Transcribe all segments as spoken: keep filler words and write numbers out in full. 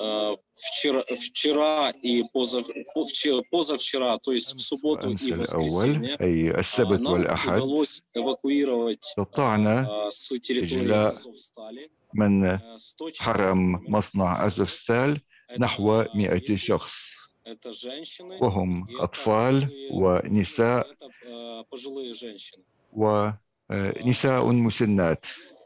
вчера, вчера и позав, позавчера, то есть в субботу и воскресенье, أي السبت нам والأحد удалось эвакуировать استطعنا с территории إجلاء Азовстали من حرم مصنع أزوفستال نحو مئة شخص، وهم أطفال ونساء ونساء مسنات،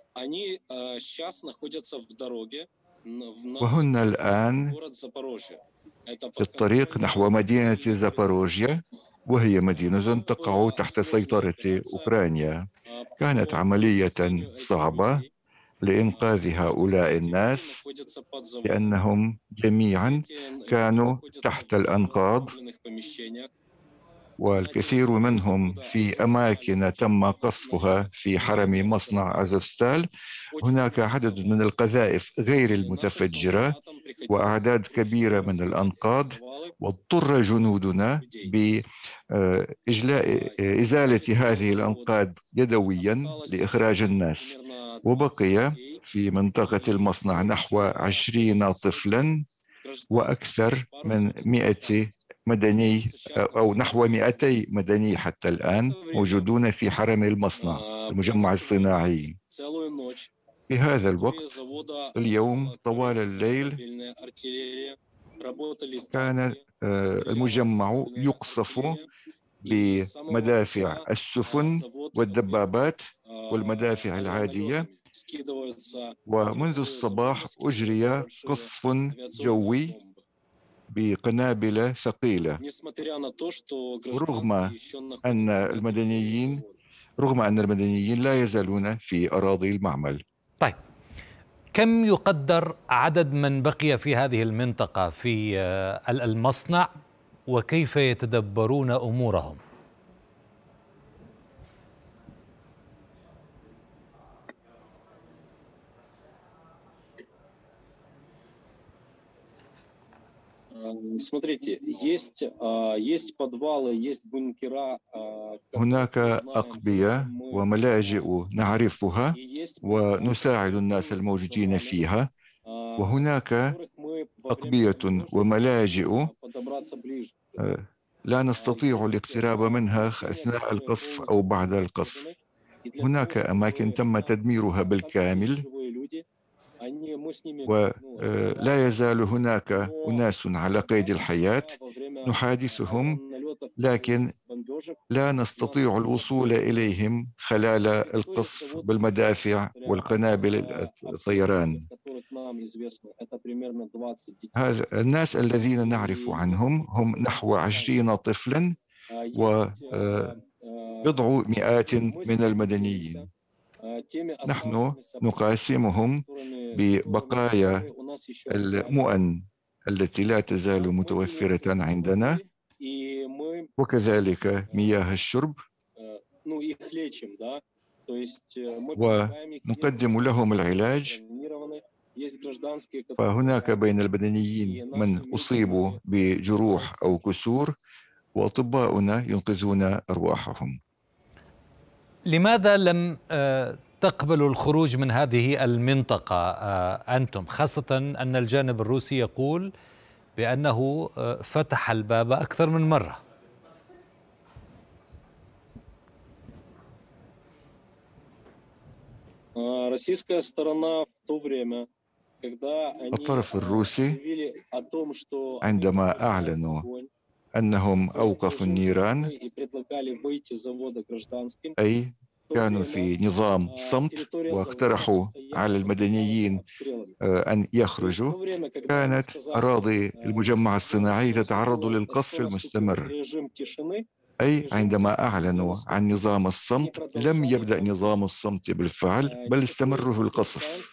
وهن الآن في الطريق نحو مدينة زاباروجيا، وهي مدينة تقع تحت سيطرة أوكرانيا. كانت عملية صعبة لإنقاذ هؤلاء الناس لأنهم جميعا كانوا تحت الأنقاض، والكثير منهم في أماكن تم قصفها في حرم مصنع أزوفستال. هناك عدد من القذائف غير المتفجرة وأعداد كبيرة من الأنقاض، واضطر جنودنا بإجلاء إزالة هذه الأنقاض يدويا لإخراج الناس. وبقي في منطقة المصنع نحو عشرين طفلا وأكثر من مئة مدني أو نحو مئتي مدني حتى الآن موجودون في حرم المصنع المجمع الصناعي. في هذا الوقت اليوم طوال الليل كان المجمع يقصف بمدافع السفن والدبابات والمدافع العادية، ومنذ الصباح أجري قصف جوي بقنابل ثقيلة، ورغم أن المدنيين رغم أن المدنيين لا يزالون في أراضي المعمل. طيب، كم يقدر عدد من بقي في هذه المنطقة في المصنع وكيف يتدبرون أمورهم؟ هناك أقبية وملاجئ نعرفها ونساعد الناس الموجودين فيها، وهناك أقبية وملاجئ لا نستطيع الاقتراب منها أثناء القصف أو بعد القصف. هناك أماكن تم تدميرها بالكامل، ولا يزال هناك أناس على قيد الحياة نحادثهم، لكن لا نستطيع الوصول إليهم خلال القصف بالمدافع والقنابل الطيران. هذا الناس الذين نعرف عنهم هم نحو عشرين طفلا وبضع مئات من المدنيين. نحن نقاسمهم ببقايا المؤن التي لا تزال متوفرة عندنا، وكذلك مياه الشرب، ونقدم لهم العلاج. فهناك بين المدنيين من أصيبوا بجروح أو كسور، وأطباؤنا ينقذون أرواحهم. لماذا لم تقبلوا الخروج من هذه المنطقة أنتم، خاصة أن الجانب الروسي يقول بأنه فتح الباب أكثر من مرة؟ الطرف الروسي عندما أعلنوا أنهم أوقفوا النيران، أي كانوا في نظام صمت واقترحوا على المدنيين أن يخرجوا، كانت أراضي المجمع الصناعي تتعرض للقصف المستمر. أي عندما أعلنوا عن نظام الصمت لم يبدأ نظام الصمت بالفعل، بل استمروا في القصف.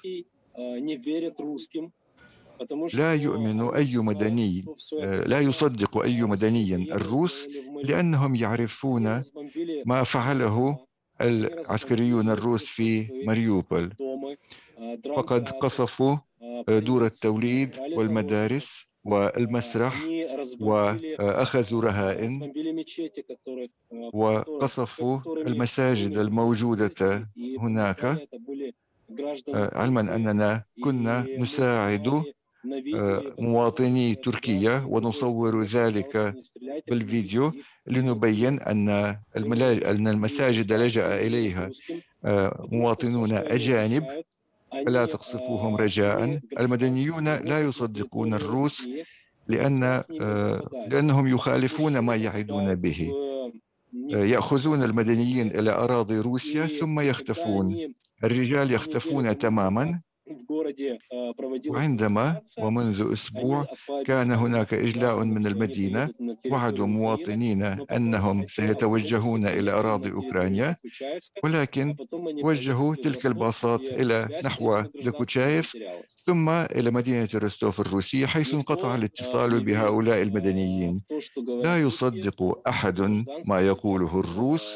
لا يؤمن أي مدني، لا يصدق أي مدني الروس، لأنهم يعرفون ما فعله العسكريون الروس في ماريوبول. فقد قصفوا دور التوليد والمدارس والمسرح، وأخذوا رهائن، وقصفوا المساجد الموجودة هناك، علما أننا كنا نساعد مواطني تركيا ونصور ذلك بالفيديو لنبين أن أن المساجد لجأ إليها مواطنون أجانب، فلا تقصفوهم رجاء. المدنيون لا يصدقون الروس لأن لأنهم يخالفون ما يعدون به، يأخذون المدنيين إلى أراضي روسيا ثم يختفون. الرجال يختفون تماما. وعندما ومنذ أسبوع كان هناك إجلاء من المدينة، وعدوا مواطنين أنهم سيتوجهون إلى أراضي أوكرانيا، ولكن وجهوا تلك الباصات إلى نحو لكوتشايف ثم إلى مدينة روستوف الروسية، حيث انقطع الاتصال بهؤلاء المدنيين. لا يصدق أحد ما يقوله الروس،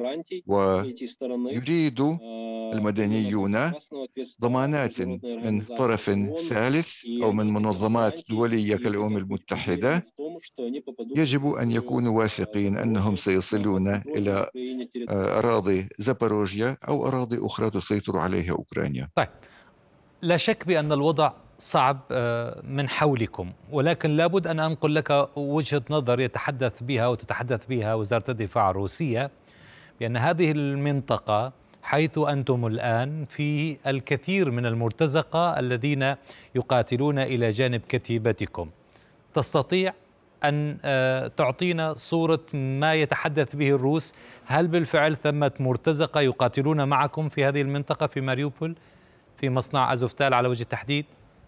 ويريد المدنيون ضمانات من طرف ثالث أو من منظمات دولية كالأمم المتحدة. يجب أن يكونوا واثقين أنهم سيصلون إلى أراضي زاباروجيا أو أراضي أخرى تسيطر عليها أوكرانيا. طيب، لا شك بأن الوضع صعب من حولكم، ولكن لابد أن أنقل لك وجهة نظر يتحدث بها وتتحدث بها وزارة الدفاع الروسية، بأن هذه المنطقة حيث أنتم الآن في الكثير من المرتزقة الذين يقاتلون إلى جانب كتيبتكم. تستطيع أن تعطينا صورة ما يتحدث به الروس؟ هل بالفعل ثمة مرتزقة يقاتلون معكم في هذه المنطقة في ماريوبول في مصنع أزوفتال على وجه التحديد؟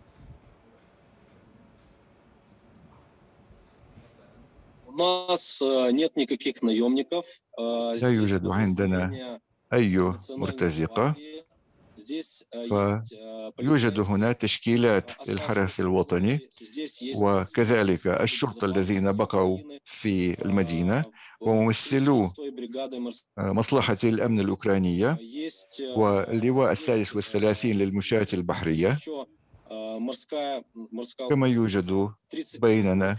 لا يوجد عندنا أي مرتزقة، فيوجد هنا تشكيلات للحرس الوطني وكذلك الشرطة الذين بقوا في المدينة وممثلو مصلحة الأمن الأوكرانية واللواء السادس والثلاثين للمشاة البحرية. كما يوجد بيننا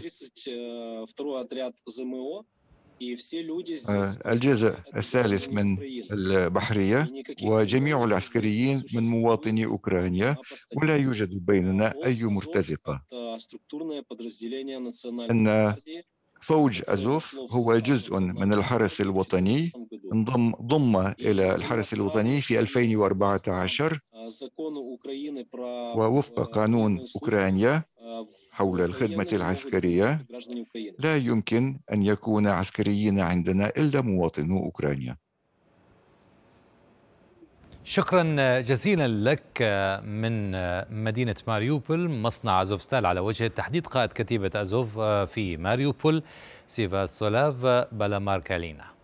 الجزء الثالث من البحرية وجميع العسكريين من مواطني أوكرانيا، ولا يوجد بيننا أي مرتزقة. أن فوج أزوف هو جزء من الحرس الوطني، انضم ضم إلى الحرس الوطني في ألفين وأربعة عشر، ووفق قانون أوكرانيا حول الخدمة العسكرية لا يمكن أن يكون عسكريين عندنا إلا مواطنو أوكرانيا. شكرا جزيلا لك من مدينة ماريوبول، مصنع أزوفستال على وجه التحديد، قائد كتيبة أزوف في ماريوبول سيفاسولاف بالاماركالينا.